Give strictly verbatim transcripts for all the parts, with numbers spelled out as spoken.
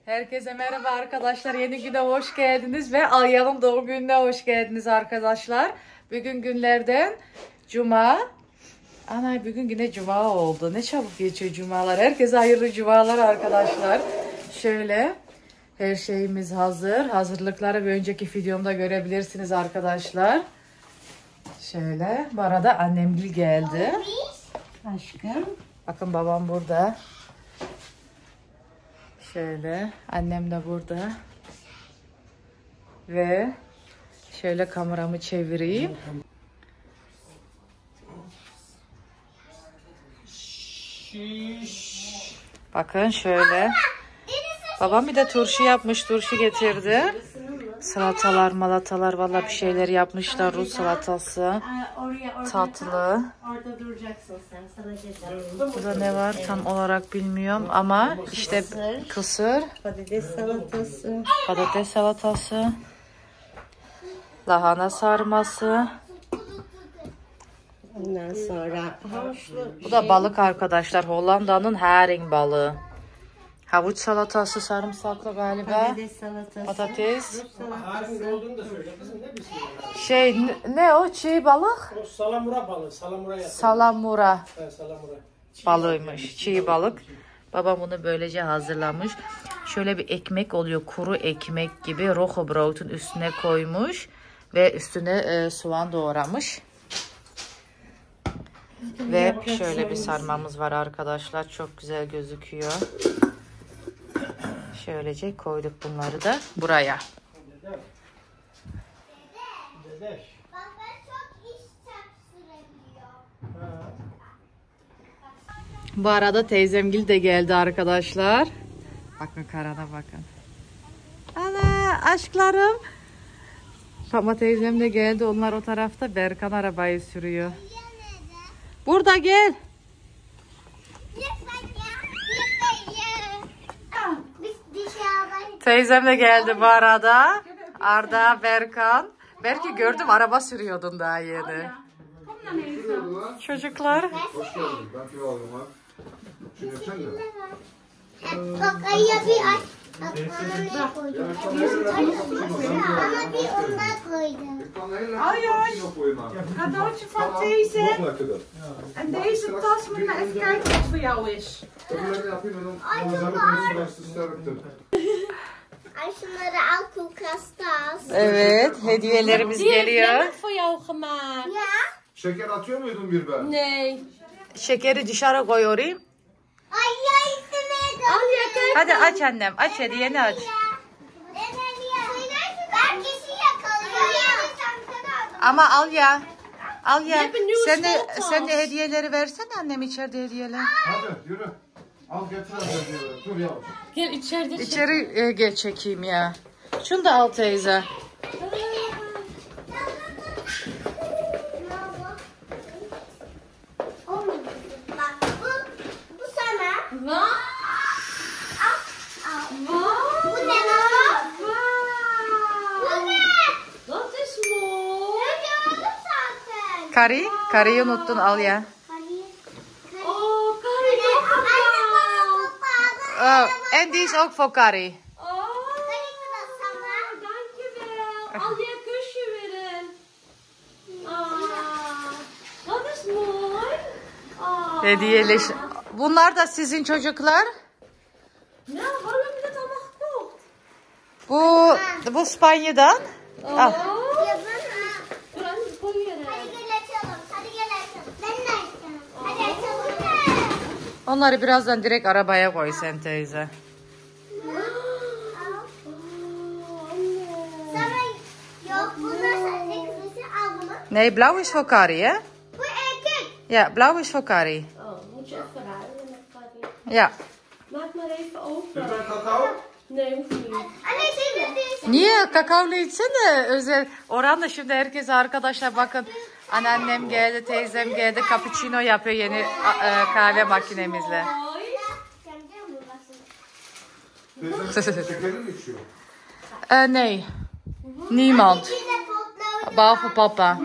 Herkese merhaba arkadaşlar. Yeni güne hoş geldiniz ve Alya'nın doğum gününe hoş geldiniz arkadaşlar. Bugün günlerden Cuma. Ana bugün yine Cuma oldu. Ne çabuk geçiyor Cumalar. Herkese hayırlı Cumalar arkadaşlar. Şöyle her şeyimiz hazır. Hazırlıkları bir önceki videomda görebilirsiniz arkadaşlar. Şöyle. Bu arada annemgil geldi. Aşkım. Bakın babam burada. Şöyle annem de burada ve şöyle kameramı çevireyim. Bakın şöyle. Babam bir de turşu yapmış, turşu getirdi. Salatalar, malatalar, vallahi bir şeyler yapmışlar. Rus salatası, tatlı. Burada ne var tam olarak bilmiyorum ama işte kısır, patates salatası, patates salatası, lahana sarması. ondan sonra havuçlu. Bu da balık arkadaşlar. Hollanda'nın herring balığı. Havuç salatası sarımsaklı galiba. Patates salatası. Patates. Herring olduğunu da söyle kızım, ne bilsin ya? Şey ne, ne o çiğ balık? O salamura balığı, salamura yapıyor. Salamura Evet, salamura. Çiğ balığıymış. Çiğ balık. Babam bunu böylece hazırlamış. Şöyle bir ekmek oluyor. Kuru ekmek gibi. Roggebrood'un üstüne koymuş. Ve üstüne e, soğan doğramış. Ve şöyle bir sarmamız var arkadaşlar. Çok güzel gözüküyor. Şöylece koyduk bunları da buraya. Dede. Dede. Bak ben çok iş çarptırabiliyor. Bu arada teyzemgil de geldi arkadaşlar. Bakın karana bakın. Ana aşklarım. Fatma teyzem de geldi. Onlar o tarafta. Berkan arabayı sürüyor. Burada gel. Teyzem de geldi bu arada. Arda, Berkan. Belki gördüm araba sürüyordun daha yeni. Çocuklar. Hoş geldin. Ben kilo aldım ha. Şimdi sen de. Bak ayıya bir aç. Bak ona ne koydum. Ama bir ondan koydum. Ai, ai. Cadeautje van deze. En deze tas moet je maar even kijken wat voor jou is. Ay şunları al kulkastas. Evet, hediyelerimiz geliyor. Voor jou gemaakt. Ya. Şeker atıyor muydun bir ben? Nee. Şekeri dışarı koyuyorum. Ay ya istemeye Al ya kijk. Hadi aç annem, aç hediyeni aç. Ben kişi yakalıyorum. Ama al ya. Al ya. Yap een nieuwe Sen de, speeltas. sen de hediyeleri versene annem içeride hediyeler. Hadi yürü. Al getir hadi. Dur yavrum. Gel içeride. İçeri e, geç çekeyim ya. Şunu da al teyze. Bak bu, bu sana. Wat? Bu ne lan? Bu ne? Dat is mooi. Ne gördüm zaten. Kari, kariyi unuttun al ya. Oh, Anne kijk nog bana een topladı. Oh, en die is ook voor Kari. Oh, Kari bu da sana. dankjewel. Al je een kusje willen. Ah, dat is mooi. Ah. Hediyeleş. Bunlar da sizin çocuklar. Nou, waarom heb je dat allemaal gekocht? Bu bu Spanya'dan. Oh. Al. Ya bana. Dur anne, koy yere. Hadi gel açalım. Hadi gel açalım. Ben de açacağım. Hadi açalım. Onları birazdan direkt arabaya koy sen teyze. Sana yok bunlar sen ne kızısın al bunu. Nee, blauw is voor Kari, hè? Bu erkek. Ja, blauw is voor Kari. Oh, moet je even ruilen met Kari. Ja. Maak maar even open. Bir kakao. Nee, hoeft niet. Anne şimdi bir Niye? Kakaolu içsene. Özel. Orhan da şimdi herkese arkadaşlar bakın. Anneannem geldi, teyzem geldi. Cappuccino yapıyor yeni a- e, kahve makinemizle. Teyze şekeri mi içiyor? Eh, nee. Niemand. Behalve papa.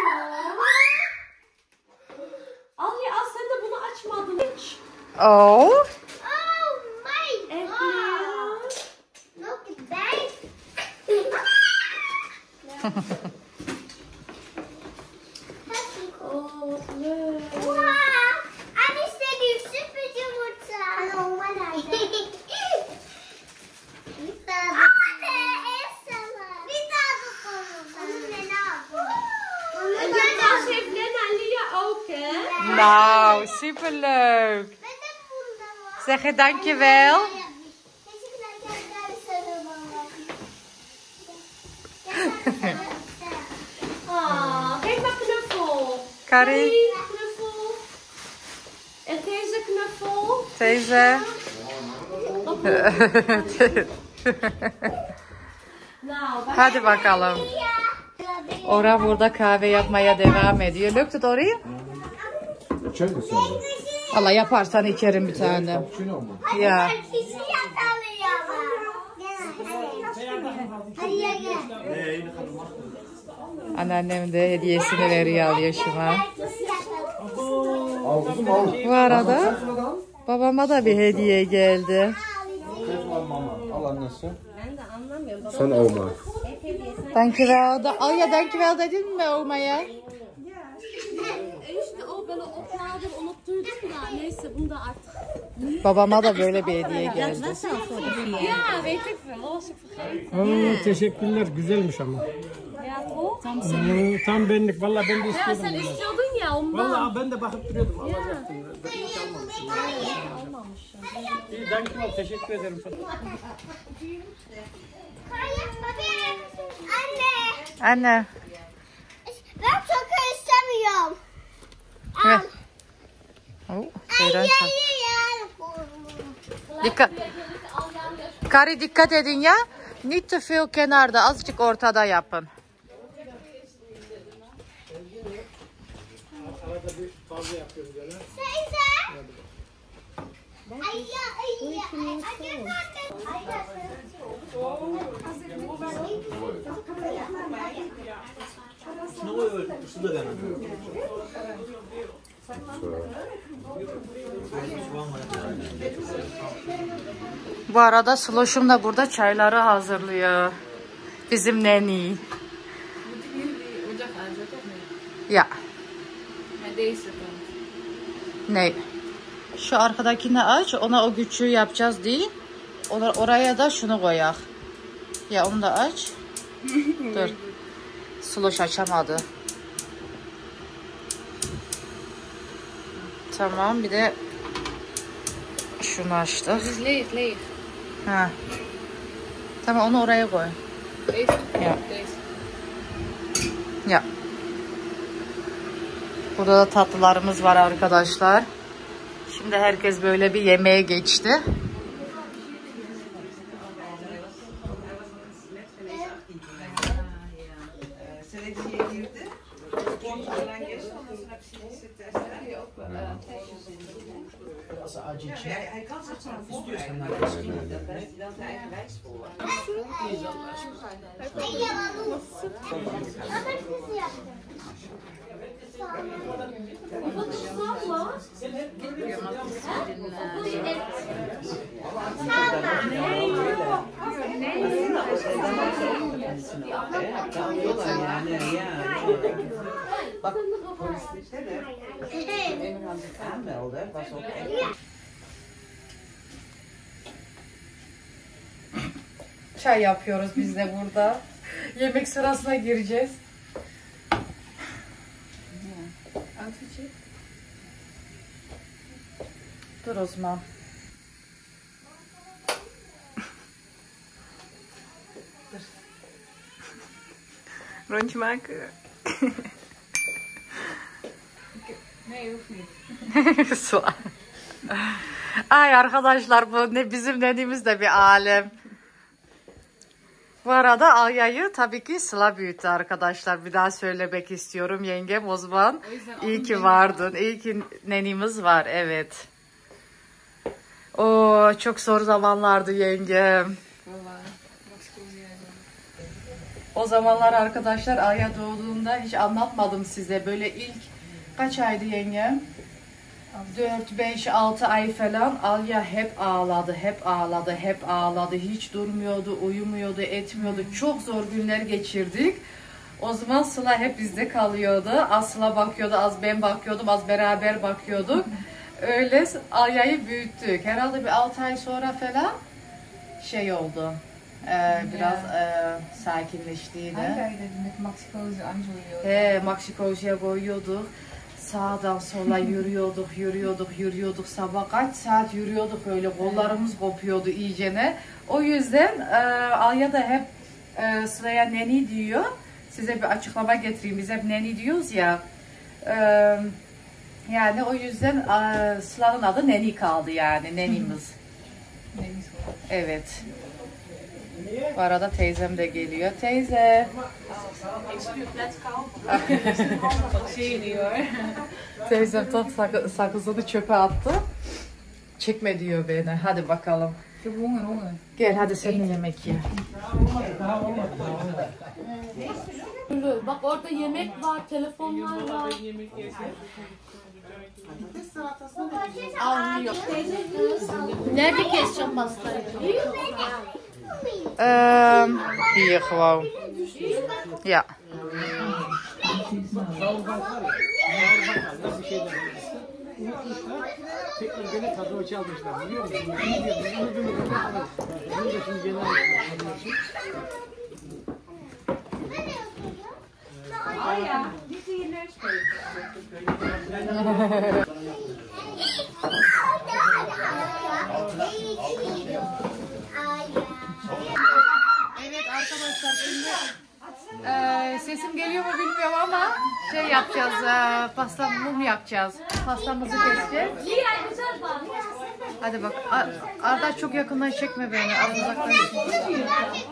Al je as, sen de bunu açmadın hiç. Oh. Oh my En god. kleren. superleuk. Met een wonderwall. Zeg je dankjewel. Ah, geef maar knuffel. Carrie, Knuffel. En deze knuffel. teyze. Nou, wij Hadi bakalım. Ora burada kahve yapmaya devam ediyor. Lukt het Ori? İçer misin? Valla yaparsan içerim bir tane. Cappuccino mu? Ya. Kişi Hadi gel gel. Anneannem de hediyesini veriyor Alyoş'uma. Al kızım al. Bu arada babama da bir hediye geldi. Al mama. Al annesi. Sen alma. Dankjewel. Da Alya dankjewel dedin mi olmaya? işte o böyle okladım unuttuydum da neyse bunu da artık. Babama da böyle bir hediye geldi. Ya weet ik veel, was ik vergeten. Oo, teşekkürler. Güzelmiş ama. Ja toch? Oo, tam benlik. Vallahi ben de Ja istiyordum. sen istiyordun ya ondan. Vallahi ben de bakıp duruyordum. Alacaktım. Ben hiç almamışım. İyi, dankjewel. Teşekkür ederim. Anne. Anne. Ben toka istemiyorum. Ver. Oh, Seyran çak. Dikkat. Kari dikkat edin ya. Niet te veel kenarda, azıcık ortada yapın. Arada bir fazla yapıyoruz böyle. Teyze. Ayya ayya. Ayya. Bu arada Sloş'um da burada çayları hazırlıyor. Bizim neni. Ya. Ne? Şu arkadakini aç, ona o küçüğü yapacağız değil. Ona, oraya da şunu koyak. Ya onu da aç. Dur. Sloş açamadı. Tamam, bir de şunu açtık. Leeg, leeg. Ha. Tamam, onu oraya koy. Deze? Ja. Deze. Ya. Burada da tatlılarımız var arkadaşlar. Şimdi herkes böyle bir yemeğe geçti. Biraz acı. Hij kan zichzelf voorbereiden, maar dat is niet dat hij dan zijn eigen wijs voor. Wat is sambal? Bak, poliste de aanmelden was ook echt. Çay yapıyoruz biz de burada. Yemek sırasına gireceğiz. Dur Osman. Rondje maken. Nee, hoeft niet. Zwaar. Ay arkadaşlar, bu ne bizim dediğimiz de bir alem. Bu arada Alya'yı tabii ki Sıla büyüttü arkadaşlar. Bir daha söylemek istiyorum yengem Osman. İyi ki vardın. İyi ki nenimiz var, evet. Oo, çok zor zamanlardı yengem. O zamanlar arkadaşlar Alya doğduğunda hiç anlatmadım size. Böyle ilk kaç aydı yengem? dört, beş, altı ay falan Alya hep ağladı, hep ağladı, hep ağladı. Hiç durmuyordu, uyumuyordu, etmiyordu. Çok zor günler geçirdik. O zaman Sıla hep bizde kalıyordu. Az Sıla bakıyordu, az ben bakıyordum, az beraber bakıyorduk. Öyle Alya'yı büyüttük. Herhalde bir altı ay sonra falan şey oldu. Ee, biraz e, sakinleştiydi. Met Maxi Koos en Angelo. He, Maxi Kozi'ye koyuyorduk. sağdan sola yürüyorduk, yürüyorduk, yürüyorduk. Sabah kaç saat yürüyorduk öyle, kollarımız kopuyordu iyicene. O yüzden e, Alya da hep e, Sıla'ya neni diyor. Size bir açıklama getireyim. Biz hep neni diyoruz ya. E, yani o yüzden e, Sıla'nın adı Neni kaldı yani, nenimiz. Evet. Bu arada teyzem de geliyor. Teyze. Teyzem tam sakı, sakızını çöpe attı. Çekme diyor beni. Hadi bakalım. Gel hadi sen de yemek ye. Bak orada yemek var, telefonlar var. Almıyor. Nerede keseceğim pastayı? Um, hier gewoon. Ja. Tekrar gene tadı ölçü almışlar. Biliyor musun? Biliyorum. Bunu bunu bunu almışlar. Bunu da şimdi gene almışlar. Alya, niet in je neus Evet arkadaşlar, şimdi e, sesim geliyor mu bilmiyorum ama şey yapacağız, e, pasta mum yapacağız. Pastamızı keseceğiz. Hadi bak, Ar Arda çok yakından çekme beni, az uzaktan çek.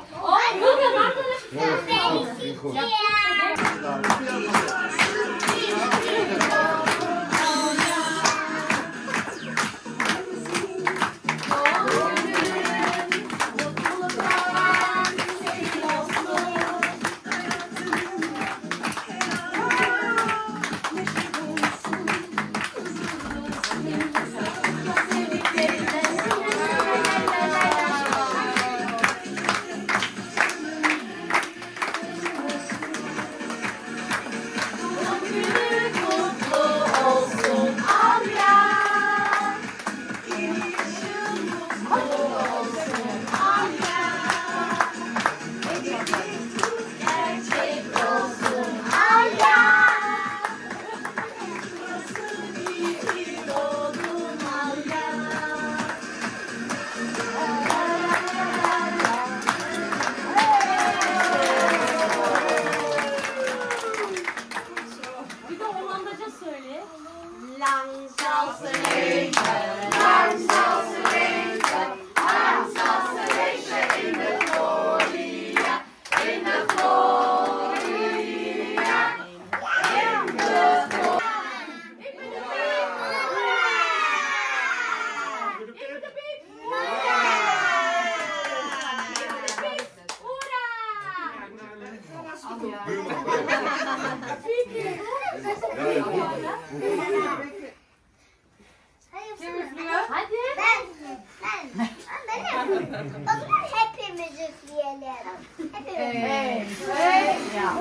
Hadi. Ben, ben, ben yapayım. O zaman hepimiz üfleyelim. Hepimiz. Evet.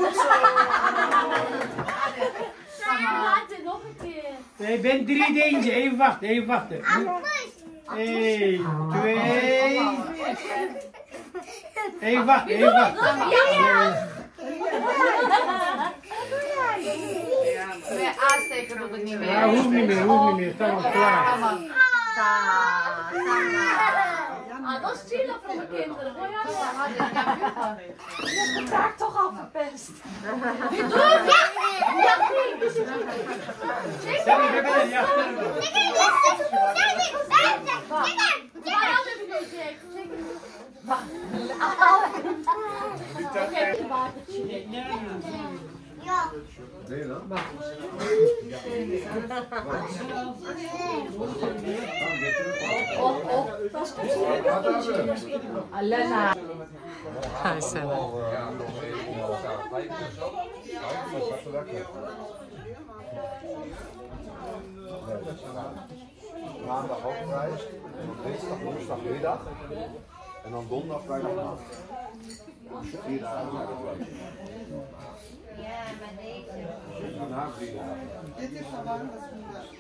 Hadi nog een keer. Ee, ben diri deyince eyvah eyvah de. Altmış. Ey, twee. Eyvah eyvah. Ve aansteken doe ik niet meer. Ya hoeft niet meer, hoeft niet meer. Tamam, klaar. Tamam. Ta, Ah, dat is chillen voor de kinderen. Gooi jij maar. Hadi yapıyor. Je hebt de taak toch al verpest. Seni bebeler yaktın. Bana da bilecek. Yok. Nee lan? Alena. Hij zei. Maandag hoofdprijs, dinsdag, woensdagmiddag en dan donderdag, vrijdagnacht. Vier dagen zijn het. Ja, maar deze. Daarna drie dagen. Dit is zo lang dat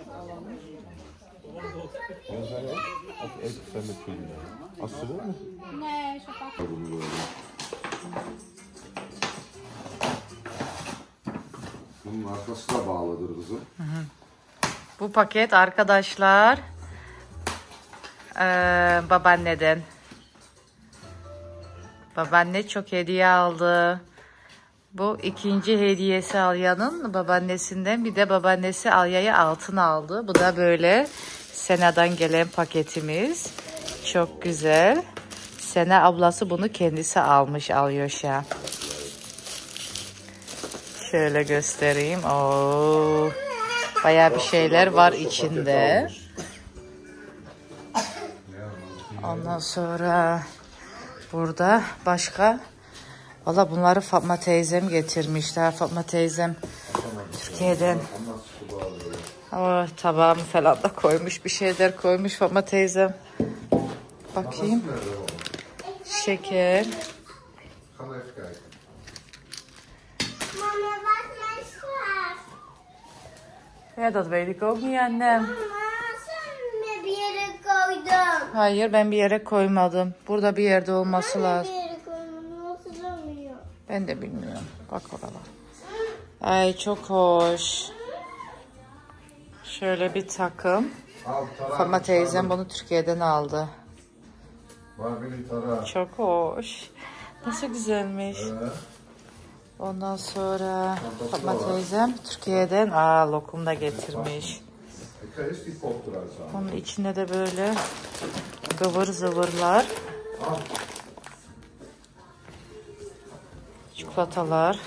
En zij ook? Of eet ik met jullie? Als ze willen. Nee, zo pak. Bunun arkası da bağlıdır kızım. Hı hı. Bu paket arkadaşlar ee, babaanneden. Babaanne çok hediye aldı. Bu ikinci hediyesi Alya'nın babaannesinden. Bir de babaannesi Alya'ya altın aldı. Bu da böyle Sena'dan gelen paketimiz. Çok güzel. Sena ablası bunu kendisi almış Alyoş'a. Şöyle göstereyim. Oo, bayağı bir şeyler var içinde. Ondan sonra burada başka. Valla bunları Fatma teyzem getirmişler. Fatma teyzem Türkiye'den. Oh, tabağımı falan da koymuş. Bir şeyler koymuş Fatma teyzem. Bakayım. Şeker. Mama bak mesaj. Ja, dat weet ik ook niet annem. Mama sen mi bir yere koydun? Hayır, ben bir yere koymadım. Burada bir yerde olması Bir lazım. yere koydum. Hatırlamıyor. Ben de bilmiyorum. Bak oralar. Ay çok hoş. Şöyle bir takım. Fatma teyzem bunu Türkiye'den aldı. Var benim tarağı. Çok hoş. Nasıl güzelmiş. Evet. Ondan sonra Fatma teyzem Türkiye'den aa, lokum da getirmiş. Onun içinde de böyle gıvır zıvırlar. Çikolatalar.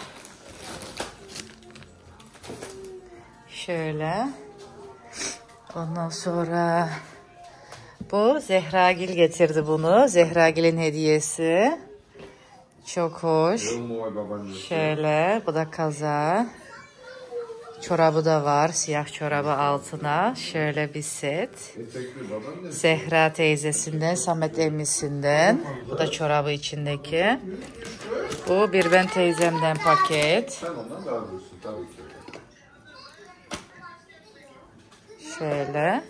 Şöyle. Ondan sonra bu Zehragil getirdi bunu. Zehragil'in hediyesi. Çok hoş. Şöyle. Bu da kaza. Çorabı da var. Siyah çorabı altına. Şöyle bir set. Zehra teyzesinden, Samet emmisinden. Bu da çorabı içindeki. Bu bir ben teyzemden paket. Sen ondan daha büyüksün tabii ki. Şöyle.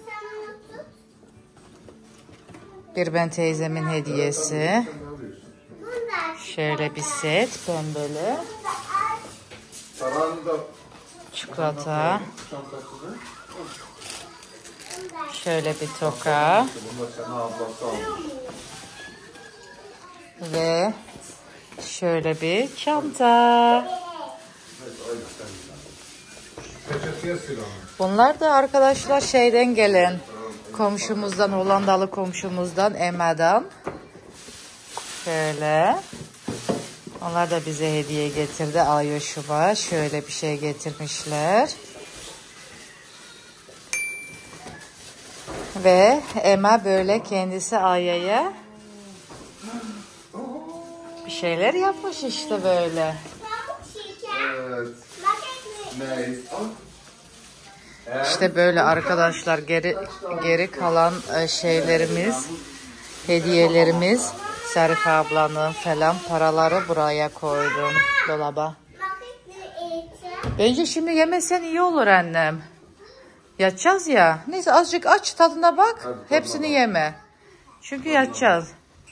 Bir ben teyzemin hediyesi. Şöyle bir set pembeli. Tarağını da Çikolata. Şöyle bir toka. bunu da sana ablası almış. Ve şöyle bir çanta. Peçeteye sil onu. Bunlar da arkadaşlar şeyden gelen komşumuzdan, Hollandalı komşumuzdan, Emma'dan. Şöyle. Onlar da bize hediye getirdi. Alyoş'uma şöyle bir şey getirmişler. Ve Emma böyle kendisi Alya'ya bir şeyler yapmış işte böyle. Evet. Ne? İşte böyle arkadaşlar geri geri kalan şeylerimiz, hediyelerimiz. Zarife ablanın falan paraları buraya koydum dolaba. Bence şimdi yemesen iyi olur annem. Yatacağız ya. Neyse azıcık aç tadına bak. Hepsini yeme. Çünkü yatacağız.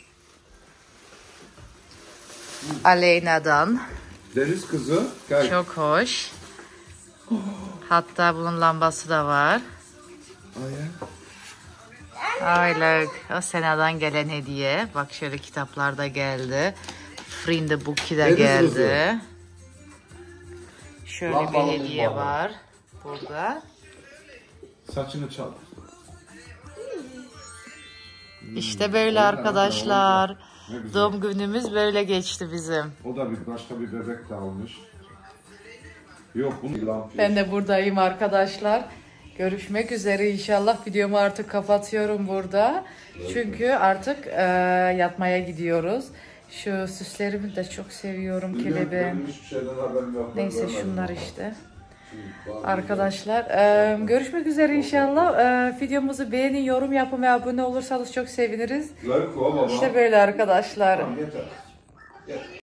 Aleyna'dan. Deniz kızı. Gel. Çok hoş. Hatta bunun lambası da var. Öyle. O Sena'dan gelen hediye. Bak şöyle kitaplar da geldi. Frinde Buki de geldi. Şöyle bir hediye var burada. Saçını çal. İşte böyle arkadaşlar. Doğum günümüz böyle geçti bizim. O da bir başka bir bebek de almış. Yok bunu. Ben de buradayım arkadaşlar. Görüşmek üzere inşallah. Videomu artık kapatıyorum burada. Çünkü artık e, yatmaya gidiyoruz. Şu süslerimi de çok seviyorum kelebeğin. Neyse şunlar işte. Arkadaşlar e, görüşmek üzere inşallah. E, videomuzu beğenin, yorum yapın ve abone olursanız çok seviniriz. İşte böyle arkadaşlar.